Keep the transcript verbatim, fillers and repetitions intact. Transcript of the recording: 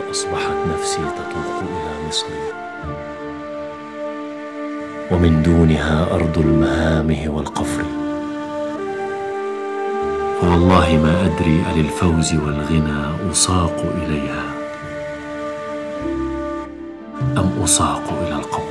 أصبحت نفسي تطوق إلى مصر، ومن دونها أرض المهامه والقفر. فوالله ما أدري أللفوز والغنى أساق إليها أم أساق إلى القبر.